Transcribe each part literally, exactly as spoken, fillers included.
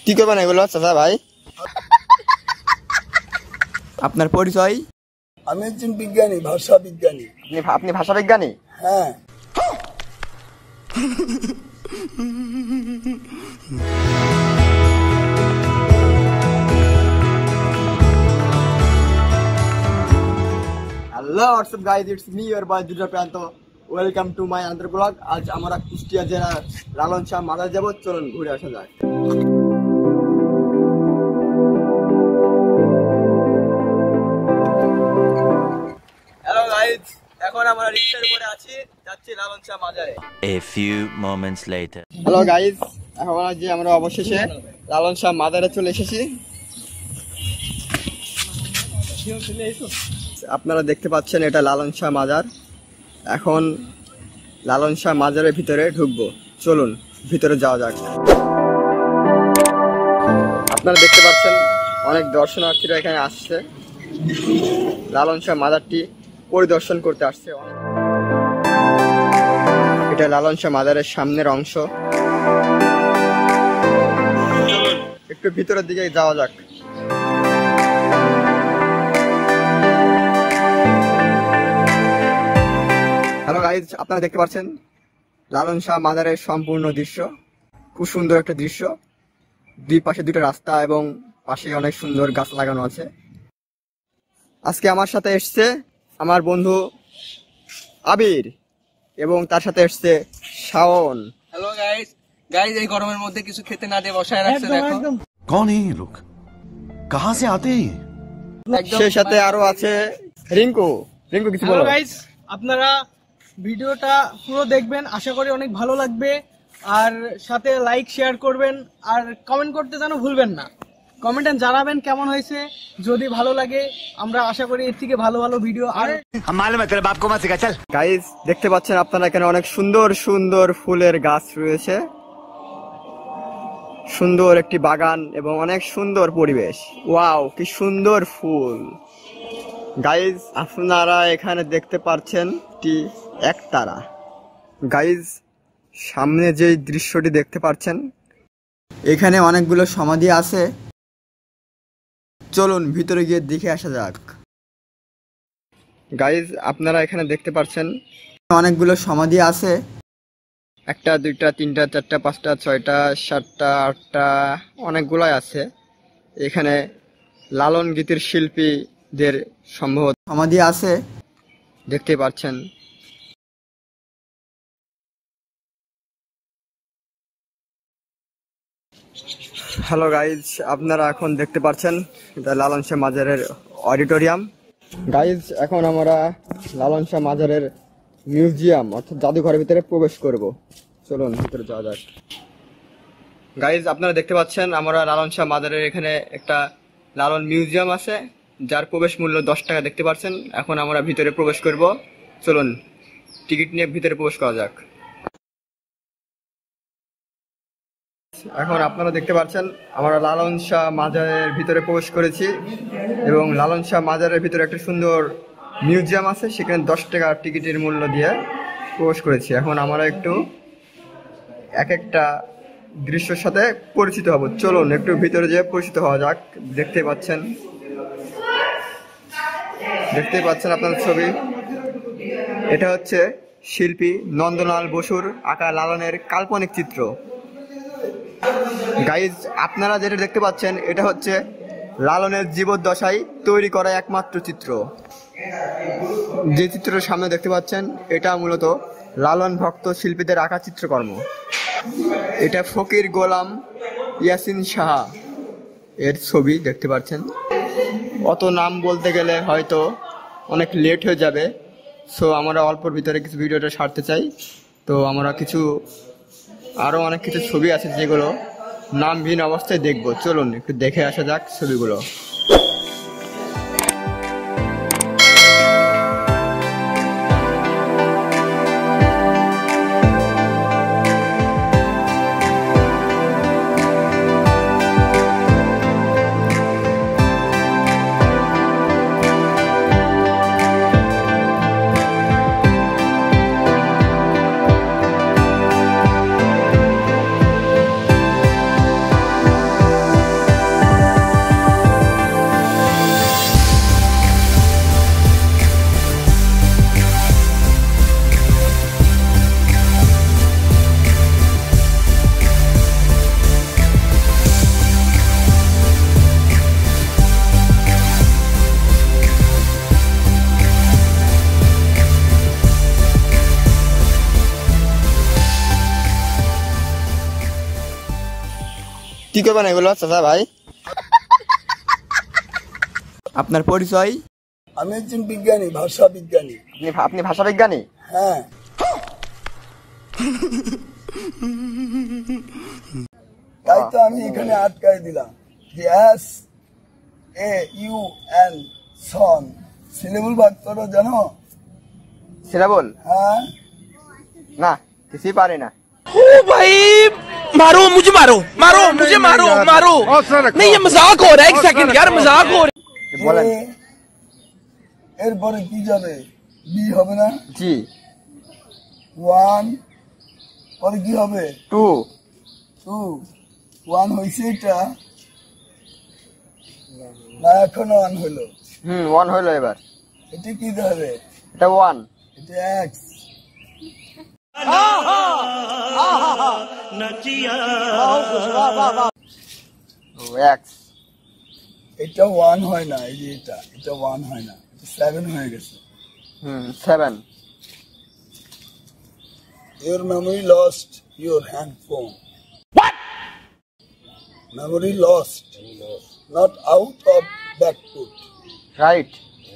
কি করবেন এগুলো চাচা ভাই? আপনার পরিচয়? আমি একজন বিজ্ঞানী, ভাষা বিজ্ঞানী। আপনি আপনি ভাষা বিজ্ঞানী? হ্যাঁ। Hello, what's up guys? It's me, your boy Durjoy Pranto. Welcome to my another vlog. আজ আমরা কুষ্টিয়া জেলার লালন শাহ মাজার যাব, চলুন ঘুরে আসা যাক। হ্যালো গাইস, এখন আমরা রিকশার উপরে আছি, যাচ্ছি লালন শাহ মাজারে। A few moments later. Hello guys, এখন আজ আমরা অবশেষে লালন শাহ মাজারে চলে এসেছি। আপনারা দেখতে পাচ্ছেন এটা লালন শাহ মাজার। এখন লালন শাহ মাজারের ভিতরে ঢুকবো, চলুন ভিতরে যাওয়া যাক। আপনারা দেখতে পাচ্ছেন অনেক দর্শনার্থীরা এখানে আসছে, লালন শাহ মাজারটি পরিদর্শন করতে আসছে। এটা লালন শাহ মাজারের সামনের অংশ। চলুন একটু ভিতরের দিকে যাওয়া যাক। হ্যালো গাইজ, আপনারা দেখতে পাচ্ছেন লালন শাহ মাজারের সম্পূর্ণ দৃশ্য। খুব সুন্দর একটা দৃশ্য, দুই পাশে দুটো রাস্তা এবং পাশে অনেক সুন্দর গাছ লাগানো আছে। আজকে আমার সাথে এসছে আমার বন্ধু আবির এবং তার সাথে এসছে শন। হ্যালো গাইস, গাইস এই গরমের মধ্যে কিছু খেতে না দিয়ে বসায় রাখছে দেখো। कौन है ये लोग, कहां से आते हैं? সেই সাথে আরো আছে রিঙ্কু। রিঙ্কু কিছু বলো। গাইস, আপনারা ভিডিওটা পুরো দেখবেন, আশা করি অনেক ভালো লাগবে। আর সাথে লাইক শেয়ার করবেন আর কমেন্ট করতে যেন ভুলবেন না। কমেন্টে জানাবেন কেমন হয়েছে, যদি ভালো লাগে আমরা আশা করি এর থেকে ভালো ভালো ভিডিও আর গাইজ দেখতে পাচ্ছেন আপনারা এখানে অনেক সুন্দর সুন্দর ফুলের গাছ রয়েছে, সুন্দর একটি বাগান এবং অনেক সুন্দর পরিবেশ। ওয়াও, কি সুন্দর ফুল। গাইজ আপনারা এখানে দেখতে পাচ্ছেন একটি একতারা। গাইজ সামনে যে দৃশ্যটি দেখতে পাচ্ছেন, এখানে অনেকগুলো সমাধি আছে, চলুন ভিতরে গিয়ে দেখে আসা যাক। গাইজ আপনারা এখানে দেখতে পাচ্ছেন অনেকগুলো সমাধি আছে, একটা দুইটা তিনটা চারটা পাঁচটা ছয়টা সাতটা আটটা অনেকগুলাই আছে। এখানে লালন গীতির শিল্পীদের সম্ভবত সমাধি আছে, দেখতে পাচ্ছেন। হ্যালো গাইজ, আপনারা এখন দেখতে পাচ্ছেন এটা লালন শাহ মাজারের অডিটোরিয়াম। গাইজ এখন আমরা লালন শাহ মাজারের মিউজিয়াম অর্থাৎ জাদুঘরের ভিতরে প্রবেশ করব, চলুন ভিতরে যাওয়া যাক। গাইজ আপনারা দেখতে পাচ্ছেন আমরা লালন শাহ মাজারের এখানে একটা লালন মিউজিয়াম আছে, যার প্রবেশ মূল্য দশ টাকা দেখতে পাচ্ছেন। এখন আমরা ভিতরে প্রবেশ করব, চলুন টিকিট নিয়ে ভিতরে প্রবেশ করা যাক। এখন আপনারা দেখতে পাচ্ছেন আমরা লালন শাহ মাজারের ভিতরে প্রবেশ করেছি এবং লালন শাহ মাজারের ভিতরে একটা সুন্দর মিউজিয়াম আছে, সেখানে দশ টাকা টিকিটের মূল্য দিয়ে প্রবেশ করেছি। এখন আমরা একটু এক একটা দৃশ্যের সাথে পরিচিত হব, চলুন একটু ভিতরে যেয়ে পরিচিত হওয়া যাক। দেখতে পাচ্ছেন দেখতে পাচ্ছেন আপনার ছবি, এটা হচ্ছে শিল্পী নন্দলাল বসুর আঁকা লালনের কাল্পনিক চিত্র। গাইজ আপনারা যেটা দেখতে পাচ্ছেন এটা হচ্ছে লালনের জীবদ্দশায় তৈরি করা একমাত্র চিত্র। যে চিত্রের সামনে দেখতে পাচ্ছেন এটা মূলত লালন ভক্ত শিল্পীদের আঁকা চিত্রকর্ম। এটা ফকির গোলাম ইয়াসিন শাহ এর ছবি দেখতে পাচ্ছেন। অত নাম বলতে গেলে হয়তো অনেক লেট হয়ে যাবে, সো আমরা অল্পর ভিতরে কিছু ভিডিওটা সারতে চাই। তো আমরা কিছু আরও অনেক কিছু ছবি আছে যেগুলো নামহীন অবস্থায় দেখবো, চলুন একটু দেখে আসা যাক ছবিগুলো। কি করবেন এগুলো চাচা ভাই? আপনার পরিচয়? আমি একজন বিজ্ঞানী, ভাষা বিজ্ঞানী। আপনি আপনি ভাষা বিজ্ঞানী? হ্যাঁ। তাই তো আমি এখানে আটকাই দিলাম যে এস এ ইউ এন সন সিলেবল ভাগ করো জানো? সিলেবল? হ্যাঁ। না, কিছুই পারি না। ओ भाई मारो मुझे मारो मारो मुझे मारो मारो नहीं ये मजाक हो रहा है एक सेकंड यार मजाक हो रहा है বলেন। এরপরে কি যাবে? বি হবে না? জি। ওয়ান পরে কি হবে? টু। টু ওয়ান হয়েছে এটা না এখনো ওয়ান হলো? হুম ওয়ান হইলো এবার। এটা কি ধরে? এটা ওয়ান। এটা এক্স। এক্স। এটা ওয়ান হয় না, এই যে এটা এটা ওয়ান হয় না, এটা সেভেন হয়ে গেছে। Hmm seven. Your memory lost your hand phone. What? Memory lost, not out of back foot. Right.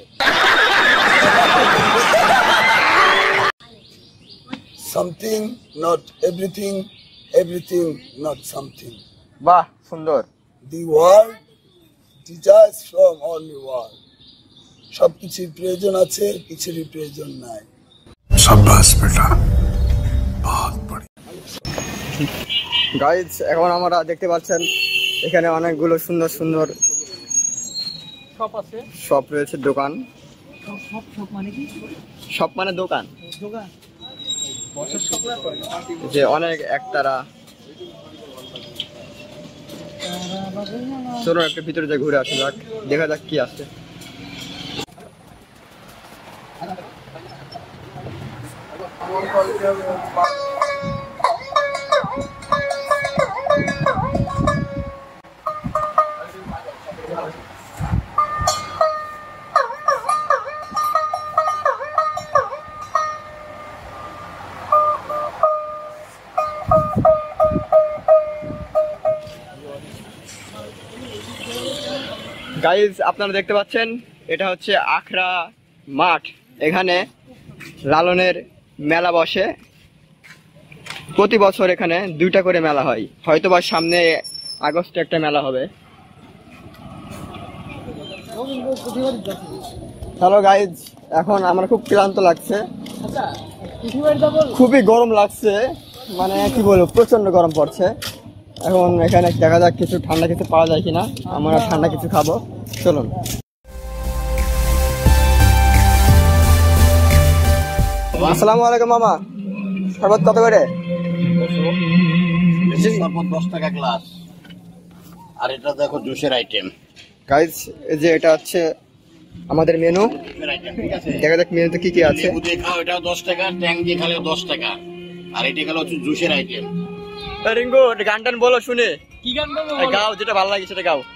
Something, not everything, everything, not something. বাহ সুন্দর। The world teaches from only world. সব কিছুর প্রয়োজন আছে, কিছুরই প্রয়োজন নাই। शाबाश बेटा बहुत बढ़िया। গাইজ এখন আমরা দেখতে পাচ্ছেন এখানে অনেকগুলো সুন্দর সুন্দর শপ আছে। শপ রয়েছে, দোকান। শপ শপ মানে কি? শপ মানে দোকান। দোকান বছর শপরা করে যে অনেক একতারা। চলো একটা ভিতরে যা ঘুরে আসা যাক, দেখা যাক কি আছে। গাইজ আপনারা দেখতে পাচ্ছেন এটা হচ্ছে আখড়া মাঠ। এখানে লালনের মেলা বসে প্রতি বছর। এখানে দুইটা করে মেলা হয়, হয়তোবা সামনে আগস্টে একটা মেলা হবে। হ্যালো গাইজ, এখন আমার খুব ক্লান্ত লাগছে, খুবই গরম লাগছে, মানে কি বলবো প্রচন্ড গরম পড়ছে। এখন এখানে দেখা যাক কিছু ঠান্ডা কিছু পাওয়া যায় কিনা, আমরা ঠান্ডা কিছু খাবো। চলুন। আসসালামু আলাইকুম মামা, শরবত কত করে? শরবত দশ টাকা গ্লাস। আর এটা দেখো জুসের আইটেম। গাইজ এই যে এটা হচ্ছে আমাদের মেনু, দেখা যাক মেনুতে কি কি আছে। লেবু দিয়ে খাও এটাও দশ টাকা, ট্যাং দিয়ে খালেও দশ টাকা। আর এটা গেল হচ্ছে জুসের আইটেম। রিঙ্কু গান টান বলো শুনে। কি গান বলবো? গাও, যেটা ভালো লাগে সেটা গাও।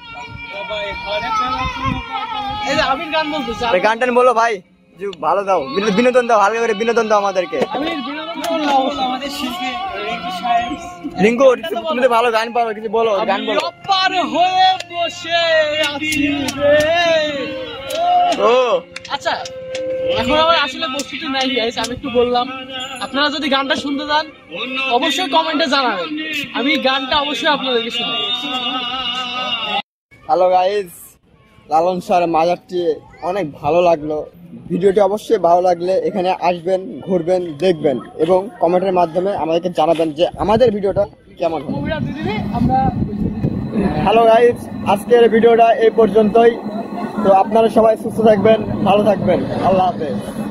এই যে আবির গান বলতেছে। গান টান বলো ভাই, যে ভালো দাও, বিনোদন দাও, হালকা করে বিনোদন দাও আমাদেরকে। আবির বিনোদন বললো আমাদের শিল্পী রিঙ্কু সাহেব। রিঙ্কু তুমি তো ভালো গান পারো, কিছু বলো, গান বলো। অপার হয়ে বসে আছি রে। ও আচ্ছা, এখন আমার আসলে বস্তুটি নাই গাইস, আমি একটু বললাম। আপনারা যদি গানটা শুনতে চান অবশ্যই কমেন্টে জানাবেন, আমি গানটা অবশ্যই আপনাদেরকে শোনাবো। হ্যালো গাইজ, লালন শাহ মাজারটি অনেক ভালো লাগলো। ভিডিওটি অবশ্যই ভালো লাগলে এখানে আসবেন, ঘুরবেন, দেখবেন এবং কমেন্টের মাধ্যমে আমাদেরকে জানাবেন যে আমাদের ভিডিওটা কেমন হয়। হ্যালো গাইজ, আজকের ভিডিওটা এই পর্যন্তই। তো আপনারা সবাই সুস্থ থাকবেন, ভালো থাকবেন। আল্লাহ হাফেজ।